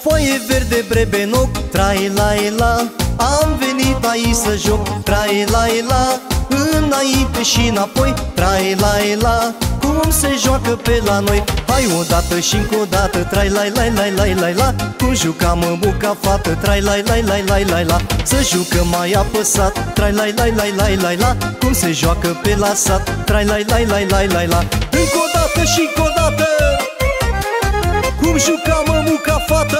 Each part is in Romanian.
foaie verde, brebenoc, trai-la-la. Am venit aici să joc, trai-la-la. Înainte și înapoi, trai-la-la. Cum se joacă pe la noi? Hai odată și încă o dată, trai-la-la-la-la-la-la. Cum jucam mămuca fată, trai-la-la-la-la-la-la. Să jucăm mai apăsat, trai-la-la-la-la-la-la. Cum se joacă pe la sat, trai-la-la-la-la-la-la. Încă o dată și încă o dată, cum jucam mămuca fată.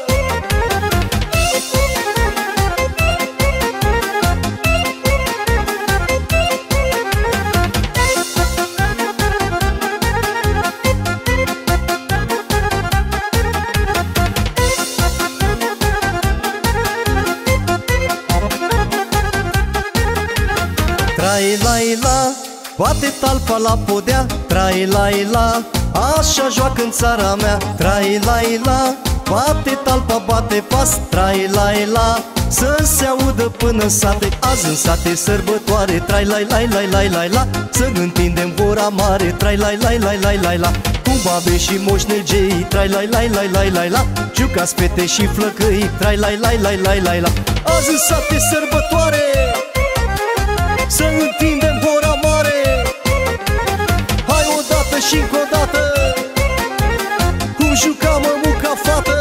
Trai-la-la, bate talpa la podea, trai-la-la. Așa joacă în țara mea, trai-la-la. Bate talpa, bate pas, trai-la-la. Să se audă până în sate, azi în sate sărbătoare, trai-la-la-la-la-la-la. Să întindem gura mare, trai-la-la-la-la-la-la. Cu babe și moșnegei, trai-la-la-la-la-la-la. Jucați fete și flăcăi, trai-la-la-la-la-la-la. Azi în sate sărbătoare, să întindem gura mare. Hai odată și încă o dată, cum jucam mămuca fată.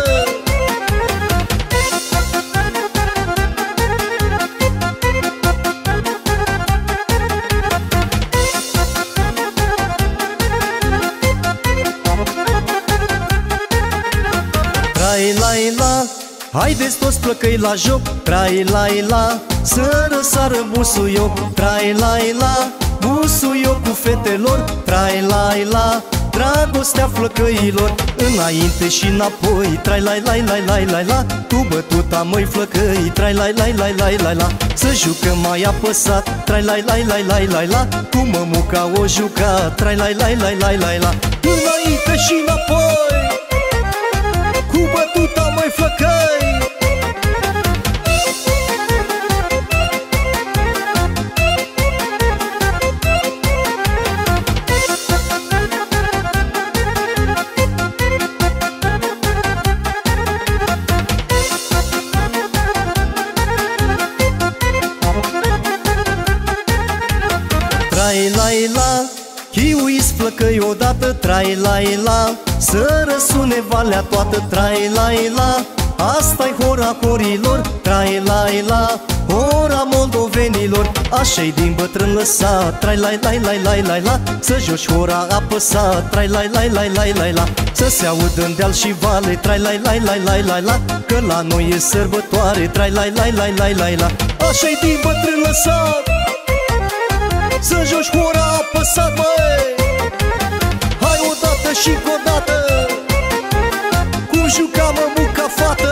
Trai-la-la, haideți toți plăcăi la joc, trai-la-la. Să răsară busuioc, trai-la-la. Busuioc cu fetelor, trai-la-la. Dragostea flăcăilor, înainte și înapoi, trai-la-la-la-la-la-la. Cu bătuta măi flăcăi, trai-la-la-la-la-la-la. Să jucăm mai apăsat, trai-la-la-la-la-la-la. Cu mămuca o juca, trai-la-la-la-la-la-la. Înainte și înapoi, cu bătuta măi flăcăi. Trai-la-la, chiuiți flăcăi odată, trai-la-la. Să răsune valea toată, trai-la-la. Asta-i hora horilor, trai-la-la. Hora moldovenilor, așa-i din bătrân lăsat, trai-la-la-la-la-la-la. Să joci hora apăsat, trai-la-la-la-la-la-la. Să se audă în deal și vale, trai-la-la-la-la-la-la. Că la noi e sărbătoare, trai-la-la-la-la-la-la. Așa-i din bătrân lăsat, să joci hora apăsat, măi. Hai odată și încă o dată, cum jucam mămuca fată.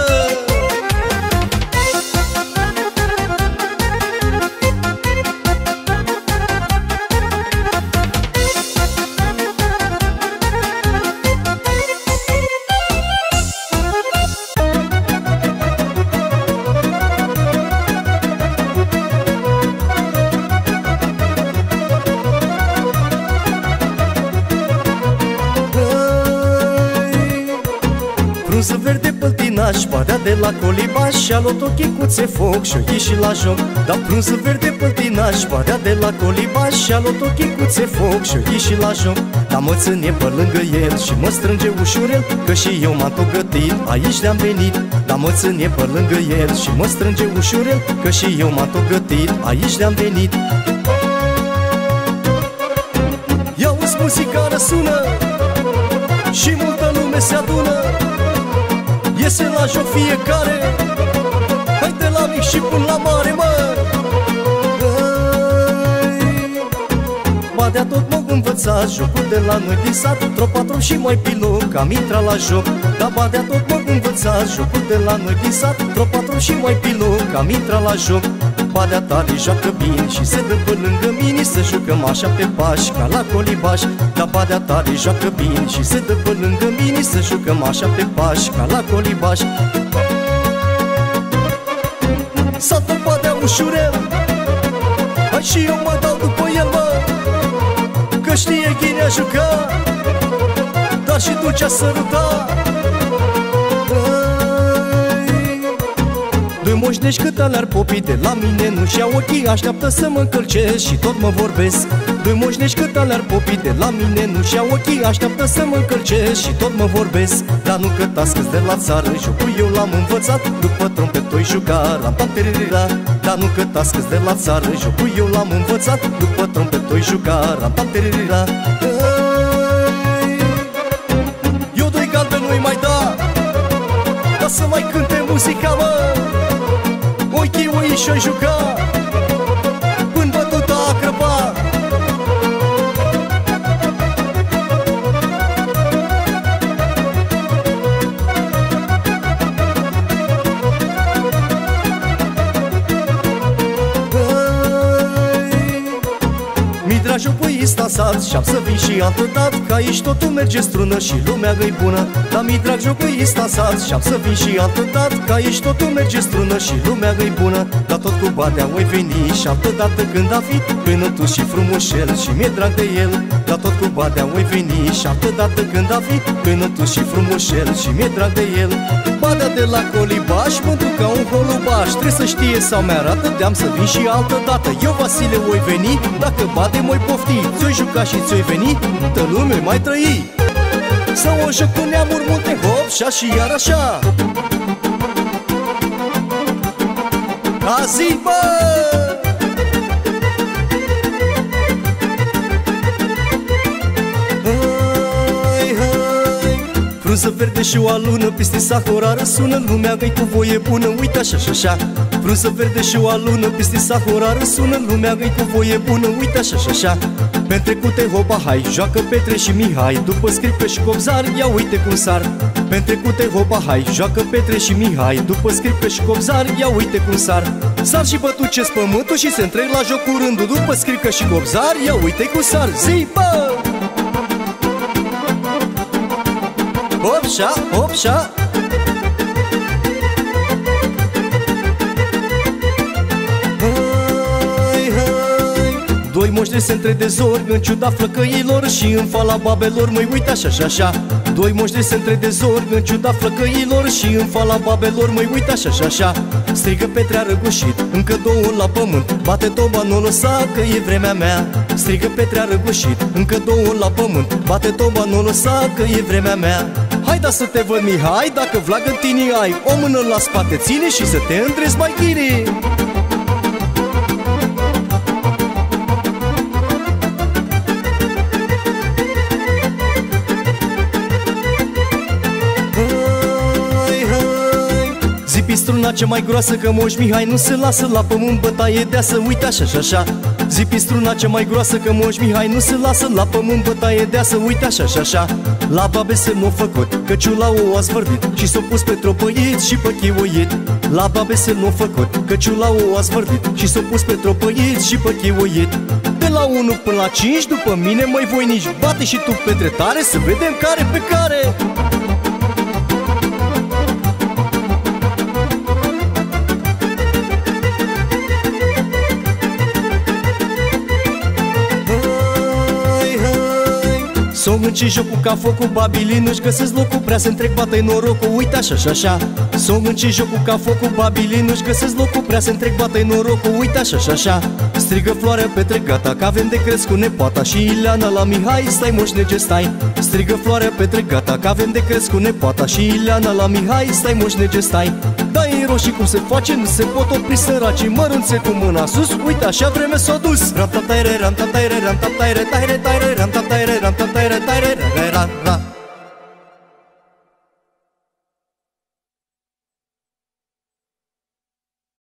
Frunză verde păltinaș, badea de la colibaș. Și-a luat o chicuțe foc și-o ieși la joc. Da, frunză verde păltinaș, badea de la colibaș. Și-a luat o chicuțe foc și-o ieși la joc. Da, mă ține pe lângă el și mă strânge ușurel, că și eu m-am tot gătit, aici de-am venit. Da, mă ține pe lângă el și mă strânge ușurel, că și eu m-am tot gătit, aici de-am venit. Ia-uzi muzica răsună și multă lume se adună. Iese la joc fiecare, hai de la mic și până la mare, mă. Badea tot m-au învățat jocul de la noi din sat, tro-patru și mai pilon, am intrat la joc. Da, badea tot m-au învățat jocul de la noi din sat, tro-patru și mai pilon, am intrat la joc. Badea tare joacă bine și se dă pe lângă mine, să jucăm așa pe pași, ca la colibaș. Da, badea tare joacă bine și se dă pe lângă mine, să jucăm așa pe pași, ca la colibaș. S-a badea ușurel, hai și eu mă dau după el, mă. Că știe cine a jucat, dar și dulcea săruta. moșnești cât alar popii de la mine nu-și iau ochii, așteaptă să mă încălcesc și tot mă vorbesc. Doi moșnești cât alar popii de la mine nu-și iau ochii, așteaptă să mă încălcesc și tot mă vorbesc. Dar nu cătască-s de la țară, jocul eu l-am învățat, după trompetoi juca ram-pam-tirira. Dar nu cătască-s de la țară, jocul eu l-am învățat, după trompetoi juca ram-pam-tirira. Eu doi galbeni nu-i mai da, dar să mai cânte muzica, mă. Ochii și-o juca până bătuta a crăpa. Mi-drag jocul istansat și-am să vin și altă dat, că aici totul merge strună și lumea găi bună. Dar mi drag jocul istansat și-am să vin și altă dat, că aici totul merge strună și lumea găi bună. Dar tot cu badea voi veni și altă dată când a fi, până tu și frumușel și mi-e drag de el. Dar tot cu badea voi veni și altă dată când a fi, până tu și frumușel și mi-e drag de el. Badea de la Colibaș, mândru ca un holubaș, trebuie să știe sau mi-arată, te-am să vin și altă dată. Eu, Vasile, voi veni, dacă bade moi pofti, ți-o juca și ți-o veni, tă lume mai trăi. Să o joc cu neamuri multe, hop, șa și iar așa. Azi, bă! Frunză verde și o alună, piste sahora răsună, lumea găi cu voie bună, uite așa și așa. Frunză verde și o alună, piste sahora răsună, lumea găi cu voie bună, uite așa și așa. Pentrecute hoba hai, joacă Petre și Mihai, după scripcă și copzar, ia uite cum sar. Pentrecute hoba hai, joacă Petre și Mihai, după scripcă și copzar, ia uite cum sar. Sar și bătucesc pământul și se întreg la jocul rândul, după scripcă și copzar, ia uite cum sar. Zi, bă! Hopșa, hopșa. Hai, hai. Doi moștri se între de zori, în ciuda flăcăilor și în fala babelor, măi uite așa și așa. Doi moștri se între de zori, în ciuda flăcăilor și în fala babelor, măi uite așa și așa. Strigă Petrea răgușit, încă două la pământ, bate toba, nu o lăsa că e vremea mea. Strigă Petrea răgușit, încă două la pământ, bate toba, nu o lăsa că e vremea mea. Hai da să te văd, Mihai, dacă vlagă în tine ai, o mână la spate ține și să te îndrezi mai bine. Zi pistruna cea mai groasă, că Moș Mihai nu se lasă la pământ, bătaie deasă, uite așa și așa. Zi pistruna cea mai groasă, că Moș Mihai nu se lasă la pământ, bătaie deasă, uite așa și așa. La babe se m-o făcut, căciula o a zvârdit și s-o pus pe tropăit și pe chioit. La babe se m-o făcut, căciula o a zvârdit și s-o pus pe tropăit și pe chioit. De la 1 până la 5, după mine, măi voinici, bate și tu Petre tare, să vedem care pe care. S-o înci jocul ca focul, babilii nu-și găsesc locul, prea se întrec, bată-i norocul, uite așa și așa. S-o înci jocul ca focul, babilii nu-și găsesc locul, prea se întrec, bată-i norocul, uite așa și așa. Strigă Floarea Petre gata, că avem de crescut nepoata și Ileana la Mihai, stai moș nege stai. Strigă Floarea Petre gata, că avem de crescut nepoata și Ileana la Mihai, stai moș nege stai. Dai roșii cum se face, nu se pot opri săracii, mărunțe cu mâna sus, uite așa vreme s-a dus. Ram-ta-taire, ram-ta-taire, ram-ta-taire, taire, taire, ram-ta-taire, ram-ta-taire, taire,